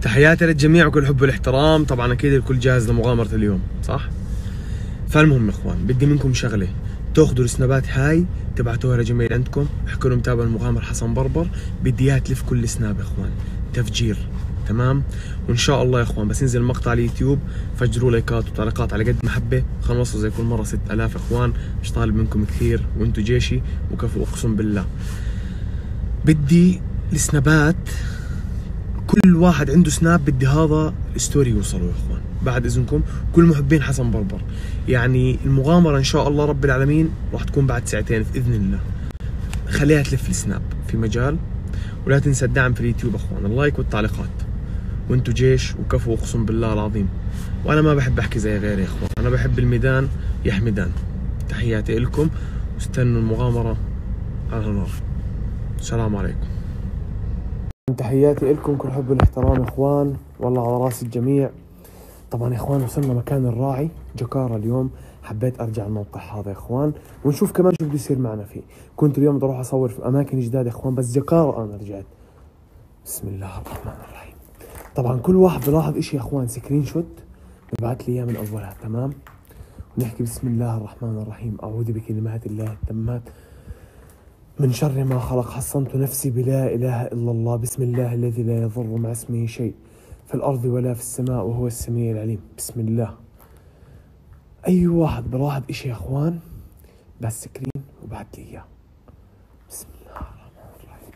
تحياتي للجميع وكل حب والاحترام. طبعا اكيد الكل جاهز لمغامرة اليوم صح؟ فالمهم يا اخوان، بدي منكم شغلة، تاخذوا السنابات هاي تبعتوها لجميل عندكم، احكوا لهم تابعوا المغامرة حسن بربر، بدي اياها تلف كل سناب يا اخوان، تفجير تمام؟ وان شاء الله يا اخوان بس ينزل المقطع على اليوتيوب فجروا لايكات وتعليقات على قد محبة، خلينا نوصل زي كل مرة 6000 يا اخوان، مش طالب منكم كثير وانتم جيشي وكفو اقسم بالله. بدي السنابات كل واحد عنده سناب بدي هذا ستوري يوصلوا يا اخوان بعد اذنكم، كل محبين حسن بربر. يعني المغامره ان شاء الله رب العالمين راح تكون بعد ساعتين باذن الله، خليها تلف السناب في مجال. ولا تنسى الدعم في اليوتيوب اخوان، اللايك والتعليقات، وانتو جيش وكفو اقسم بالله العظيم. وانا ما بحب احكي زي غيري يا اخوان، انا بحب الميدان يا حمدان. تحياتي لكم واستنوا المغامره على نار. السلام عليكم. تحياتي لكم كل حب والاحترام يا اخوان، والله على راس الجميع. طبعا يا اخوان وصلنا مكان الراعي جاكارا اليوم، حبيت ارجع الموقع هذا يا اخوان ونشوف كمان شو بده يصير معنا فيه. كنت اليوم بدي اروح اصور في اماكن جداد يا اخوان، بس جاكارا انا رجعت. بسم الله الرحمن الرحيم. طبعا كل واحد بلاحظ اشي يا اخوان سكرين شوت ببعث لي اياه من اولها تمام. ونحكي بسم الله الرحمن الرحيم، اعوذ بكلمات الله التامات من شر ما خلق، حصنت نفسي بلا إله إلا الله، بسم الله الذي لا يضر مع اسمه شيء في الأرض ولا في السماء وهو السميع العليم. بسم الله. أي واحد بلاحظ إشي يا أخوان بس سكرين وبعت لي إياه. بسم الله الرحمن الرحيم.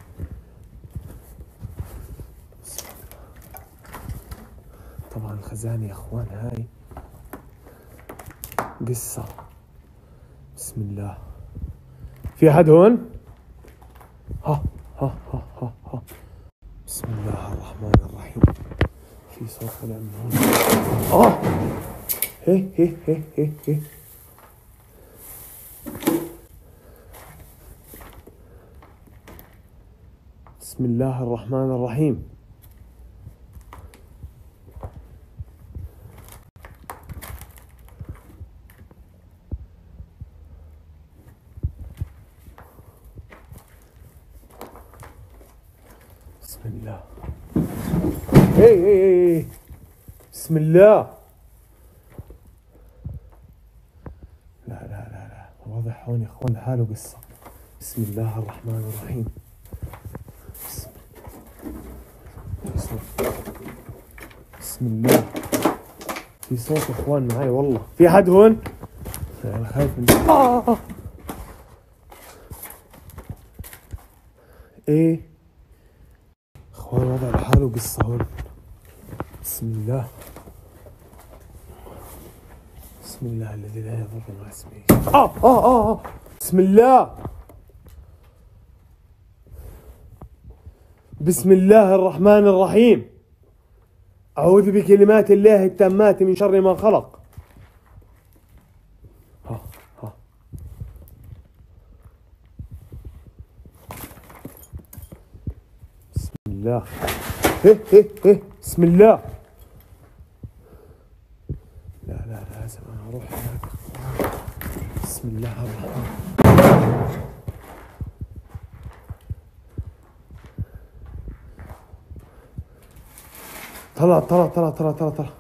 بسم الله. طبعا الخزانة يا أخوان هاي قصة. بسم الله. في أحد هون؟ ها ها ها ها ها. بسم الله الرحمن الرحيم. في صوت طلع من هون. هي هي هي هي هي. بسم الله الرحمن الرحيم. بسم الله. اي بسم الله. لا واضح هون يا اخوان لحاله قصة. بسم الله الرحمن الرحيم. بسم الله. في صوت يا اخوان معي والله. في حد هون؟ انا خايف من ايه اخوان وضع لحاله قصة هون. بسم الله. بسم الله الذي لا يضر مع اسمه. بسم الله. بسم الله الرحمن الرحيم. أعوذ بكلمات الله التامات من شر ما خلق. بسم الله. بسم الله. لا لازم أنا أروح هناك. بسم الله الرحمن. طلع.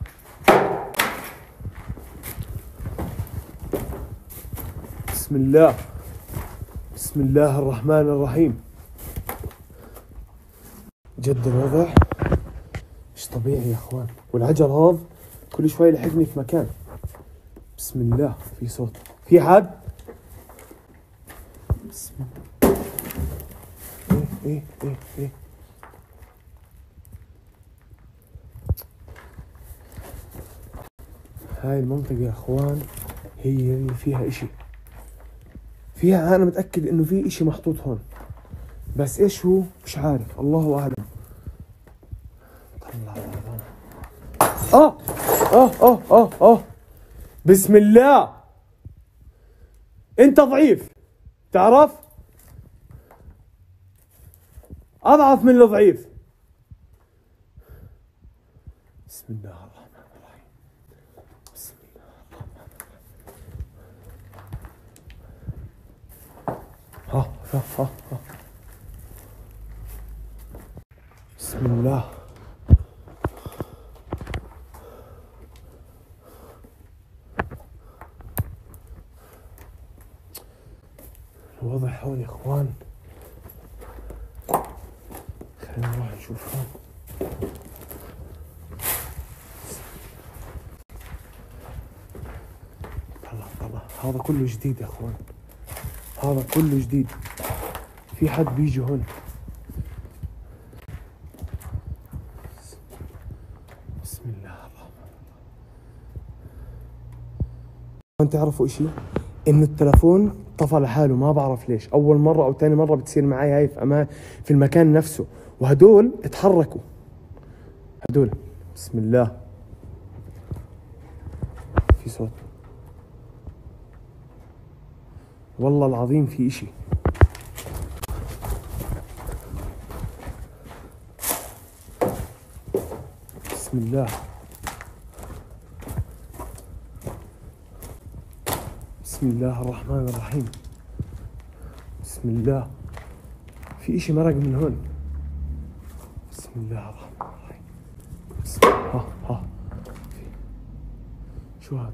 بسم الله. بسم الله الرحمن الرحيم. جد الوضع مش طبيعي يا اخوان، والعجل هذا كل شوي يلحقني في مكان. بسم الله. في صوت. في حد؟ بسم الله. ايه هاي المنطقة يا اخوان هي اللي فيها اشي، فيها انا متأكد انه في اشي محطوط هون، بس ايش هو مش عارف، الله اعلم. طلع. بسم الله. انت ضعيف تعرف، اضعف من الضعيف. بسم الله الرحمن الرحيم. بسم الله الرحمن الرحيم. بسم الله. الوضع هون يا اخوان. خلينا نروح نشوف هون. طلع هذا كله جديد يا اخوان، هذا كله جديد. في حد بيجي هون. بسم الله الرحمن الرحيم. تعرفوا اشي؟ انه التلفون طفى لحاله، ما بعرف ليش. اول مرة او ثاني مرة بتصير معي هاي في المكان نفسه. وهدول اتحركوا هدول. بسم الله. في صوت والله العظيم، في اشي. بسم الله. بسم الله الرحمن الرحيم. بسم الله. في اشي مرق من هون. بسم الله الرحمن الرحيم. بسم الله. ها شو هذا؟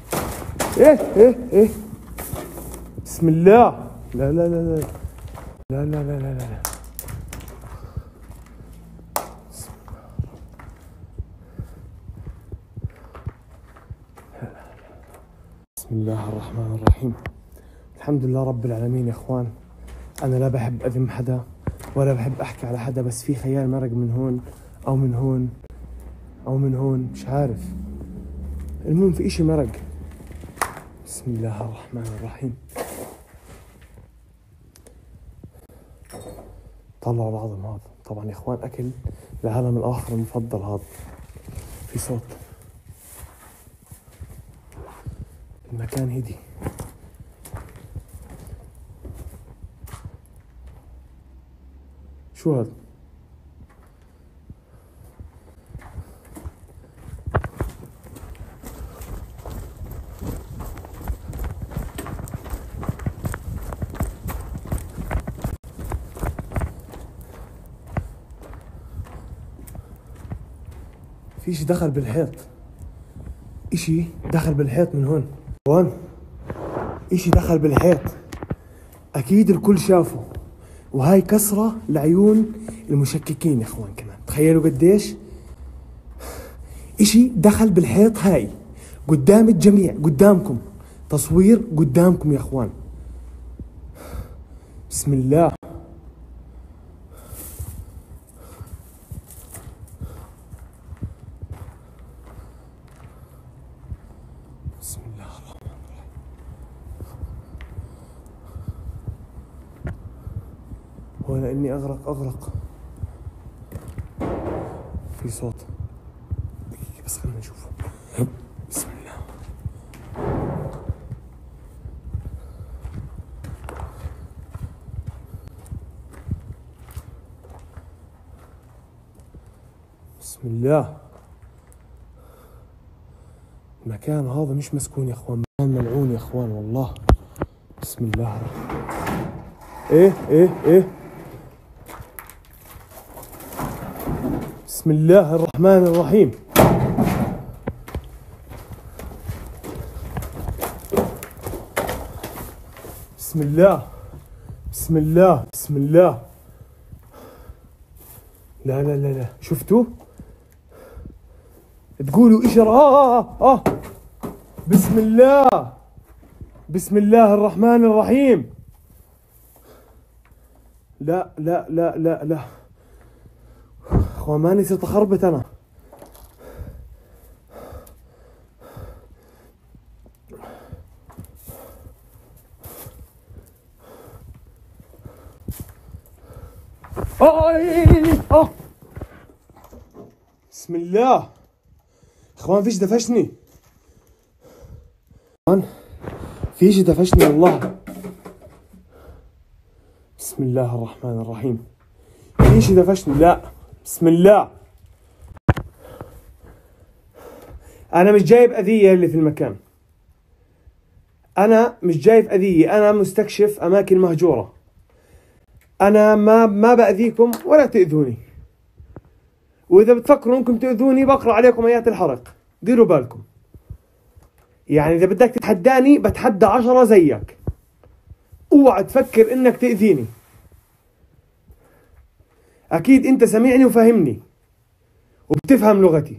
ايه بسم الله. لا لا لا لا لا لا لا لا لا. بسم الله الرحمن الرحيم. الحمد لله رب العالمين يا اخوان. انا لا بحب اذم حدا ولا بحب احكي على حدا، بس في خيال مرق من هون او من هون او من هون، مش عارف. المهم في اشي مرق. بسم الله الرحمن الرحيم. طلعوا العظم هذا. طبعا يا اخوان اكل العالم الاخر المفضل هذا. في صوت. المكان هدي. شو هذا؟ في اشي دخل بالحيط. اشي دخل بالحيط من هون. اشي دخل بالحيط. اكيد الكل شافه. وهاي كسرة لعيون المشككين يا اخوان. كمان تخيلوا قديش اشي دخل بالحيط. هاي قدام الجميع، قدامكم، تصوير قدامكم يا اخوان. بسم الله. بسم الله الرحمن الرحيم. ولا اني اغرق. في صوت بس خلينا نشوفه. بسم الله. بسم الله. المكان هذا مش مسكون يا اخوان، مكان ملعون يا اخوان والله. بسم الله الرحمن. ايه بسم الله الرحمن الرحيم. بسم الله. بسم الله. بسم الله. لا لا لا لا. شفتوا؟ تقولوا إشر. بسم الله. بسم الله الرحمن الرحيم. لا لا لا لا لا اخوان، ماني صرت اخربط انا. بسم الله. اخوان فيش دفشني. فيش دفشني والله. بسم الله الرحمن الرحيم. فيش دفشني. لا بسم الله. انا مش جايب اذية اللي في المكان. انا مش جايب اذية، انا مستكشف اماكن مهجورة. انا ما باذيكم ولا تاذوني. واذا بتفكروا انكم تاذوني بقرا عليكم ايات الحرق، ديروا بالكم. يعني اذا بدك تتحداني بتحدى 10 زيك. اوعى تفكر انك تأذيني. اكيد انت سمعني وفاهمني وبتفهم لغتي،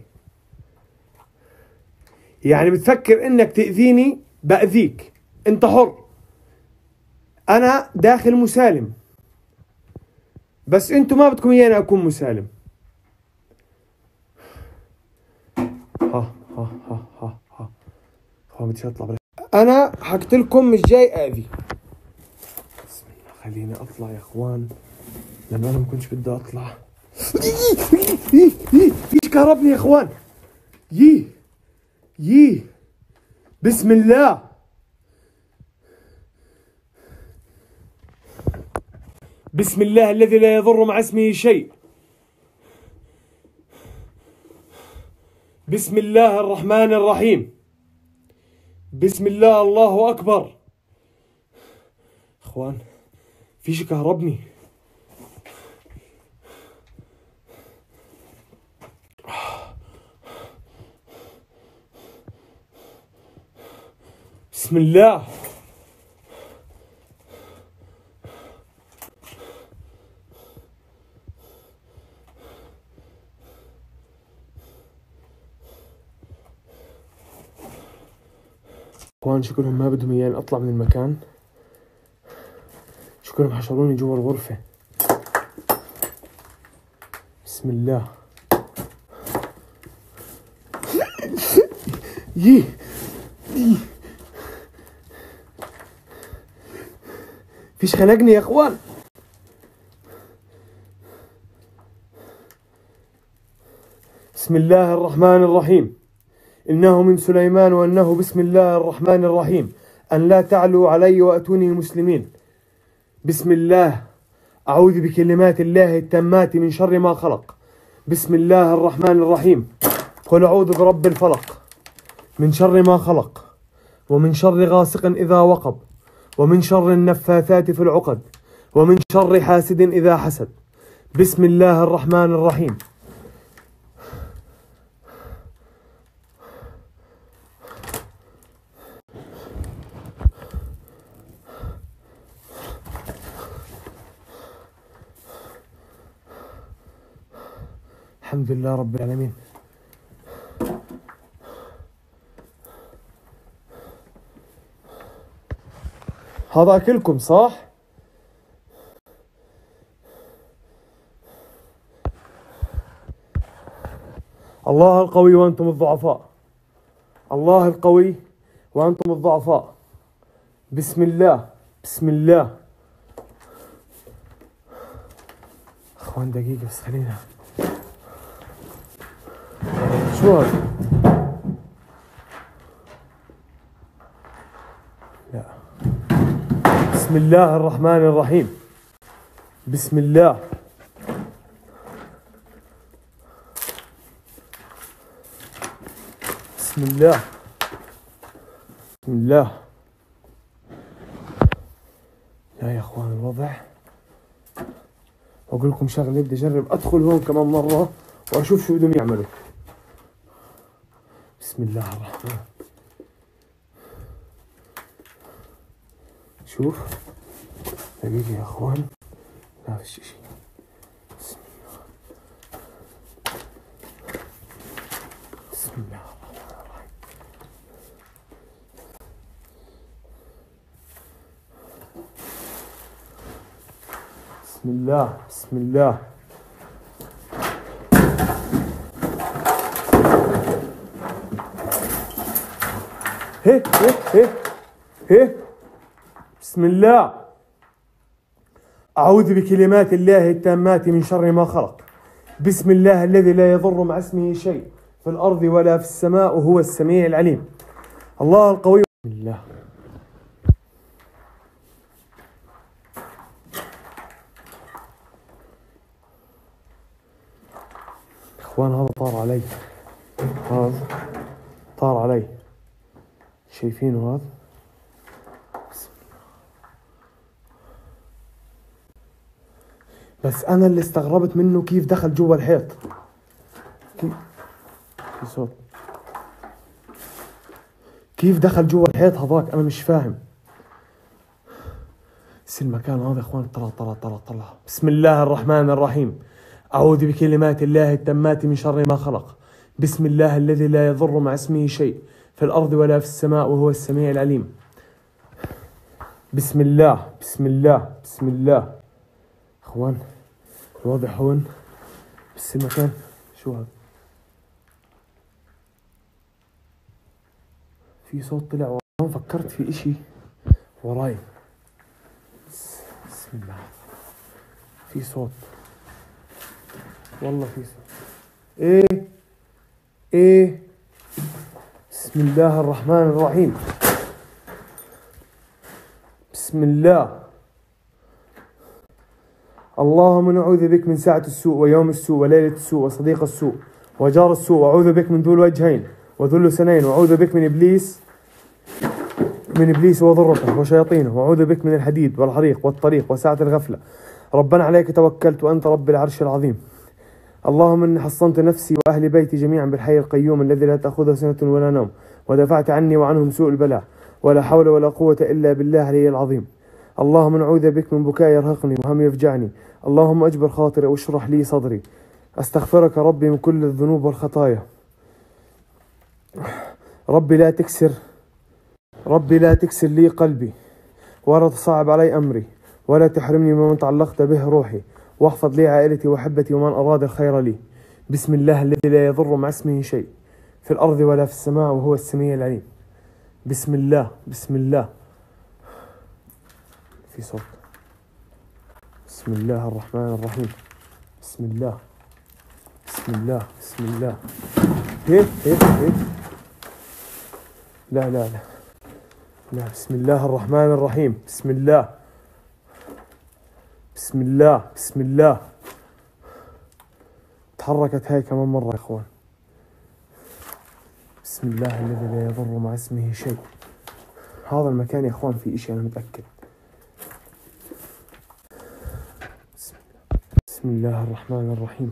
يعني بتفكر انك تأذيني بأذيك، انت حر. انا داخل مسالم، بس انتوا ما بدكم اياني اكون مسالم. ها ها ها ها ها هو بديش اطلع انا حكيت لكم مش جاي اذي. بسم الله، خليني اطلع يا اخوان لانه انا ما كنتش بدي اطلع. ايش كهربني يا اخوان. يي بسم الله. بسم الله الذي لا يضر مع اسمه شيء. بسم الله الرحمن الرحيم. بسم الله، الله أكبر. اخوان في شي كهربني. بسم الله. اخوان شكلهم ما بدهم اياني اطلع من المكان، شكلهم حشروني جوا الغرفة. بسم الله. يي فيش خنقني يا اخوان. بسم الله الرحمن الرحيم. إنه من سليمان وإنه بسم الله الرحمن الرحيم. أن لا تعلوا علي وأتوني مسلمين. بسم الله. أعوذ بكلمات الله التامات من شر ما خلق. بسم الله الرحمن الرحيم. قل أعوذ برب الفلق من شر ما خلق، ومن شر غاسق إذا وقب، ومن شر النفاثات في العقد، ومن شر حاسد إذا حسد. بسم الله الرحمن الرحيم. الحمد لله رب العالمين. هذا أكلكم صح؟ الله القوي وأنتم الضعفاء. الله القوي وأنتم الضعفاء. بسم الله. بسم الله. أخوان دقيقة بس خلينا. شو هذا؟ لا. بسم الله الرحمن الرحيم. بسم الله. بسم الله. بسم الله. لا يا اخوان الوضع. اقول لكم شغله، بدي اجرب ادخل هون كمان مره واشوف شو بدهم يعملوا. بسم الله الرحمن. شوف دقيقة يا اخوان. لا فيش شيء. بسم الله. بسم الله الرحمن الرحيم. بسم الله. بسم الله. هي هي هي هي. بسم الله. أعوذ بكلمات الله التامات من شر ما خلق. بسم الله الذي لا يضر مع اسمه شيء في الأرض ولا في السماء وهو السميع العليم. الله القوي. بسم الله. اخوان هذا طار علي. هذا طار علي. شايفينه هذا؟ بس انا اللي استغربت منه كيف دخل جوا الحيط. في صوت. كيف دخل جوا الحيط هذاك؟ انا مش فاهم. بس المكان هذا يا اخوان طلع. بسم الله الرحمن الرحيم. اعوذ بكلمات الله التامات من شر ما خلق. بسم الله الذي لا يضر مع اسمه شيء في الارض ولا في السماء وهو السميع العليم. بسم الله بسم الله بسم الله. اخوان الوضع هون، بس المكان شو هذا؟ في صوت طلع وراي، فكرت في اشي وراي. بسم الله، في صوت والله، في صوت. ايه بسم الله الرحمن الرحيم. بسم الله. اللهم نعوذ بك من ساعة السوء ويوم السوء وليلة السوء وصديق السوء وجار السوء، وأعوذ بك من ذو الوجهين وذل سنين، وأعوذ بك من إبليس وضرته وشياطينه، وأعوذ بك من الحديد والحريق والطريق وساعة الغفلة. ربنا عليك توكلت وأنت رب العرش العظيم. اللهم إني حصنت نفسي وأهل بيتي جميعا بالحي القيوم الذي لا تأخذه سنة ولا نوم، ودفعت عني وعنهم سوء البلاء، ولا حول ولا قوة إلا بالله العلي العظيم. اللهم نعوذ بك من بكاء يرهقني وهم يفجعني. اللهم أجبر خاطري واشرح لي صدري. أستغفرك ربي من كل الذنوب والخطايا. ربي لا تكسر لي قلبي، ولا تصعب علي أمري، ولا تحرمني ممن تعلقت به روحي، واحفظ لي عائلتي وحبتي ومن أراد الخير لي. بسم الله الذي لا يضر مع اسمه شيء في الأرض ولا في السماء وهو السميع العليم. بسم الله بسم الله. في صوت. بسم الله الرحمن الرحيم. بسم الله بسم الله بسم الله. هيك لا بسم الله الرحمن الرحيم. بسم الله بسم الله بسم الله. تحركت هاي كمان مرة يا اخوان. بسم الله الذي لا يضر مع اسمه شيء. هذا المكان يا اخوان في اشي انا متأكد. بسم الله الرحمن الرحيم.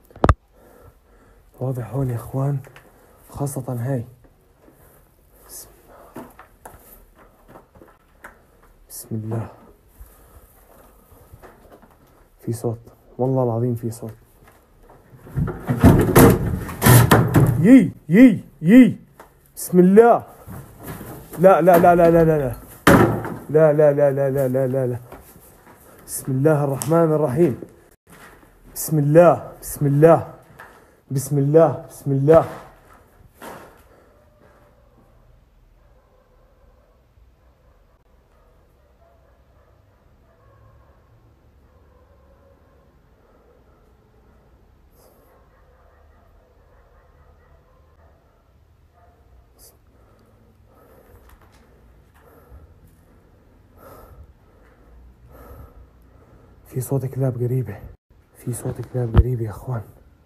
واضح هون يا اخوان، خاصة هاي. بسم الله. في صوت والله العظيم، في صوت. يي بسم الله. لا بسم الله الرحمن الرحيم. بسم الله بسم الله بسم الله بسم الله. في صوت كلاب قريبة، في صوت كلاب قريبة يا اخوان.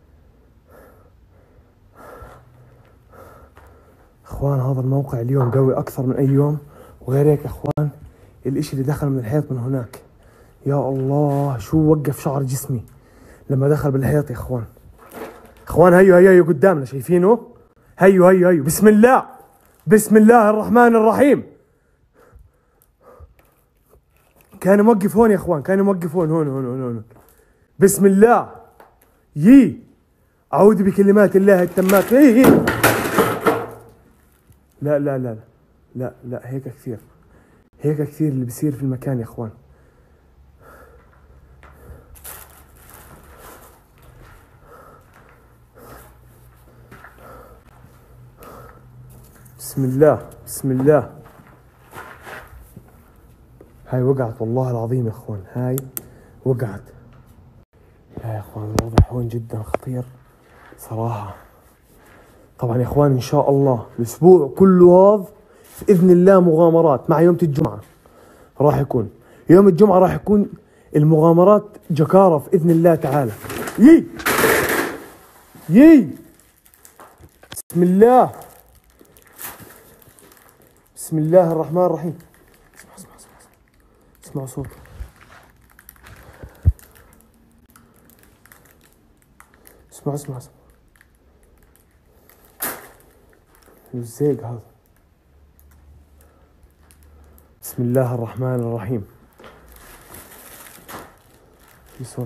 اخوان هذا الموقع اليوم قوي اكثر من اي يوم، وغير هيك اخوان الاشي اللي دخل من الحيط من هناك، يا الله شو وقف شعر جسمي لما دخل بالحيط يا اخوان. اخوان هيو قدامنا، شايفينه؟ هيو بسم الله بسم الله الرحمن الرحيم. كان موقف هون يا اخوان، كان موقف هون. بسم الله. اعوذ بكلمات الله التامات. لا هيك كثير اللي بيصير في المكان يا اخوان. بسم الله بسم الله. هاي وقعت والله العظيم يا اخوان، هاي وقعت. لا يا اخوان الوضع هون جدا خطير صراحة. طبعا يا اخوان ان شاء الله الاسبوع كله هذا باذن الله مغامرات. مع يوم الجمعة راح يكون، يوم الجمعة راح يكون المغامرات جكارة باذن الله تعالى. بسم الله بسم الله الرحمن الرحيم. اسمعوا صوت. اسمع الزيق هذا. بسم الله الرحمن الرحيم. في صوت.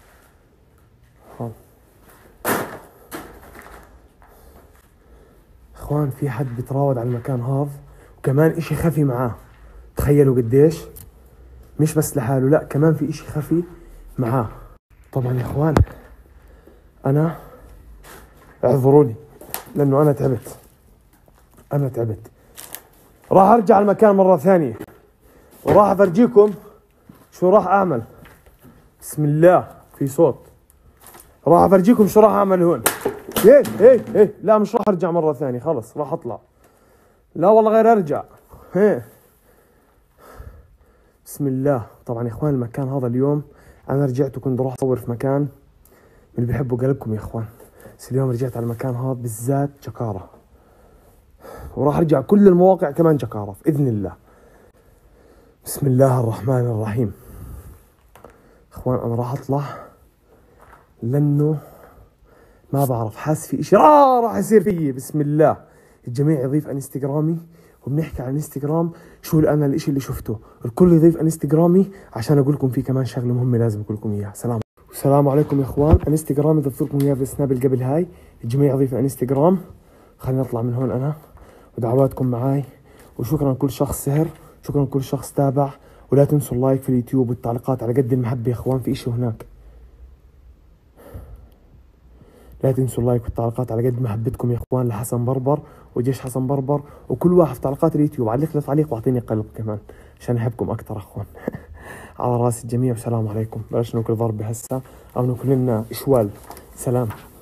اخوان في حد بيتراود على المكان هذا، وكمان اشي خفي معاه. تخيلوا قديش، مش بس لحاله، لا كمان في اشي خفي معاه. طبعا يا اخوان انا اعذروا لي لانه انا تعبت. راح ارجع المكان مرة ثانية وراح افرجيكم شو راح اعمل. بسم الله، في صوت. راح افرجيكم شو راح اعمل هون. ايه لا مش راح ارجع مرة ثانية، خلص راح اطلع. لا والله غير ارجع. بسم الله. طبعا يا اخوان المكان هذا اليوم انا رجعت وكنت راح اصور في مكان من اللي بيحبوا قلبكم يا اخوان، بس اليوم رجعت على المكان هذا بالذات جكارة، وراح ارجع كل المواقع كمان جكارة باذن الله. بسم الله الرحمن الرحيم. اخوان انا راح اطلع لانه ما بعرف، حاس في اشي راح يصير فيي. بسم الله. الجميع يضيف انستغرامي وبنحكي عن انستغرام. شو انا الاشي اللي شفته، الكل يضيف انستغرامي عشان اقول لكم في كمان شغله مهمه لازم اقول لكم اياها. السلام عليكم يا اخوان. انستغرامي ضفت لكم اياه في السناب اللي قبل هاي. الجميع يضيف انستغرام. خلينا نطلع من هون انا ودعواتكم معاي، وشكرا لكل شخص سهر، شكرا لكل شخص تابع. ولا تنسوا اللايك في اليوتيوب والتعليقات على قد المحبه يا اخوان. في اشي هناك، لا تنسوا اللايك والتعليقات على قد محبتكم يا اخوان لحسن بربر وجيش حسن بربر، وكل واحد في تعليقات اليوتيوب علق له تعليق واعطيني قلب كمان عشان احبكم اكثر اخوان. على راس الجميع، والسلام عليكم. بلاش ناكل ضربه هسه او ناكل لنا اشوال. سلام.